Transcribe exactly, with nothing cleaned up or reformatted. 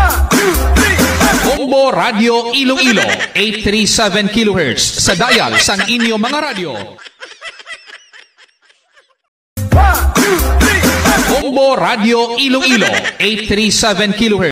Combo Radio Iloilo, eight thirty-seven kilohertz sa dial sang inyo mga radyo. Combo Radio Iloilo, eight thirty-seven kilohertz.